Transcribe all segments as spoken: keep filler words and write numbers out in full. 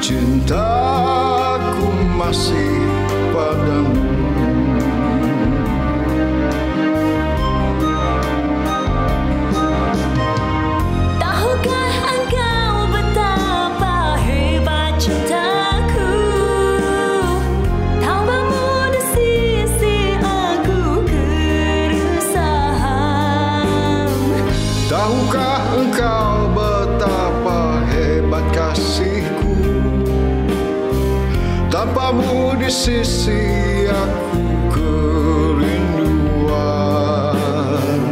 cintaku masih padamu. Tahukah engkau betapa hebat cintaku, tanpamu di sisi aku keresahan. Tahukah engkau betapa hebat kasihku, tanpamu di sisi aku kerinduan.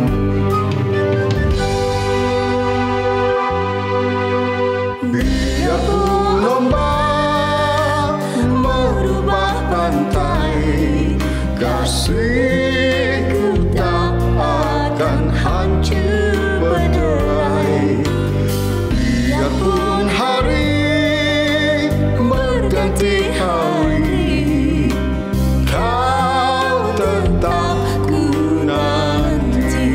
Biarpun ombak merubah pantai, kasihku tak akan hancur berderai. Biarpun hari berganti hari, kau tetap ku nanti.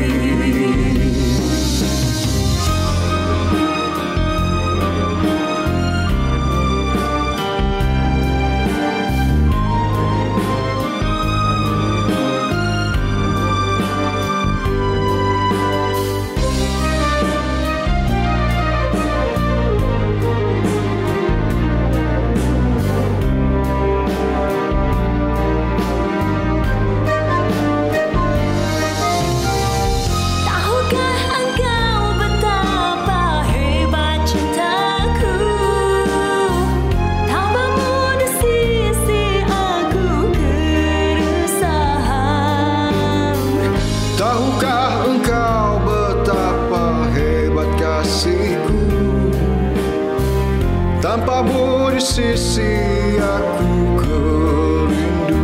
Tahukah engkau betapa hebat cintaku, tanpamu di sisi aku keresahan. Tahukah engkau betapa hebat kasihku, tanpamu di sisi aku kerinduan.